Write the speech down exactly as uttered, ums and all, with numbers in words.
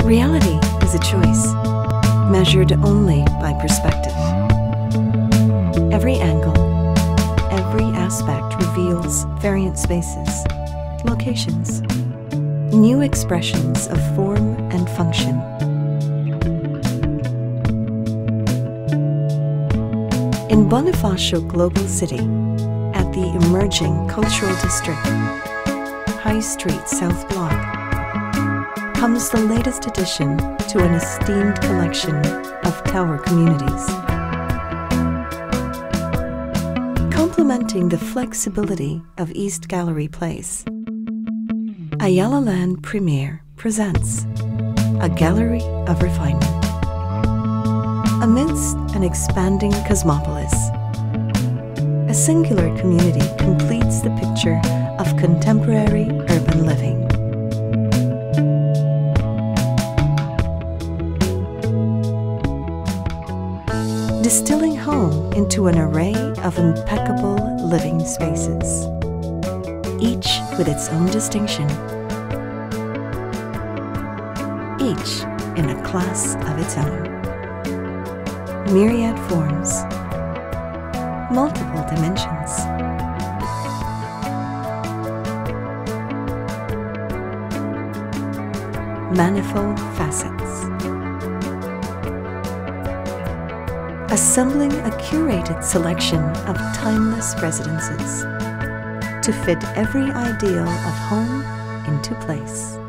Reality is a choice, measured only by perspective. Every angle, every aspect reveals variant spaces, locations, new expressions of form and function. In Bonifacio Global City, at the emerging Cultural District, High Street South Block, comes the latest addition to an esteemed collection of tower communities. Complementing the flexibility of East Gallery Place, Ayala Land Premier presents a gallery of refinement. Amidst an expanding cosmopolis, a singular community completes the picture of contemporary urban living. Distilling home into an array of impeccable living spaces, each with its own distinction, each in a class of its own. Myriad forms, multiple dimensions. Manifold facets. Assembling a curated selection of timeless residences to fit every ideal of home into place.